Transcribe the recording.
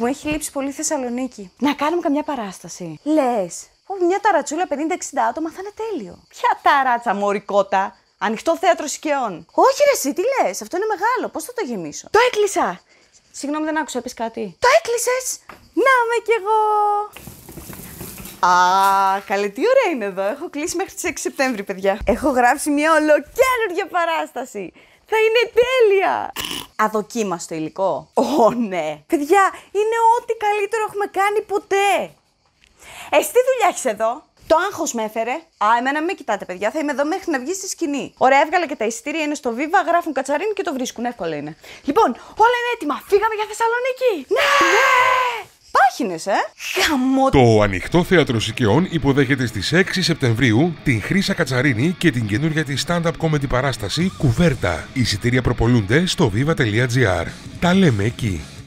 Μου έχει λείψει πολύ η Θεσσαλονίκη. Να κάνουμε καμιά παράσταση. Λες. Μια ταρατσούλα 50-60 άτομα θα είναι τέλειο. Ποια ταράτσα, μωρικότα. Ανοιχτό θέατρο Σικαιών. Όχι, ρε, εσύ τι λες. Αυτό είναι μεγάλο. Πώς θα το γεμίσω? Το έκλεισα. Συγγνώμη, δεν άκουσα, έπεις κάτι? Το έκλεισες. Να με κι εγώ. Α, καλέ, τι ωραία είναι εδώ. Έχω κλείσει μέχρι τις 6 Σεπτέμβρη, παιδιά. Έχω γράψει μια ολοκαίρια παράσταση. Θα είναι τέλεια. Αδοκίμαστο υλικό. Ναι. Παιδιά, είναι ό,τι καλύτερο έχουμε κάνει ποτέ. Εσύ τι δουλειά έχεις εδώ? Το άγχος με έφερε. Εμένα μην με κοιτάτε, παιδιά. Θα είμαι εδώ μέχρι να βγει στη σκηνή. Ωραία, έβγαλα και τα εισιτήρια. Είναι στο Viva, γράφουν Κατσαρίνη και το βρίσκουν. Εύκολο είναι. Λοιπόν, όλα είναι έτοιμα. Φύγαμε για Θεσσαλονίκη. Ναι! Πάχινες, Χαμό. Το Ανοιχτό Θέατρο Σικαιών υποδέχεται στις 6 Σεπτεμβρίου την Χρύσα Κατσαρίνη και την καινούργια της stand-up comedy παράσταση Κουβέρτα. Εισιτήρια προπολούνται στο viva.gr. Τα λέμε εκεί.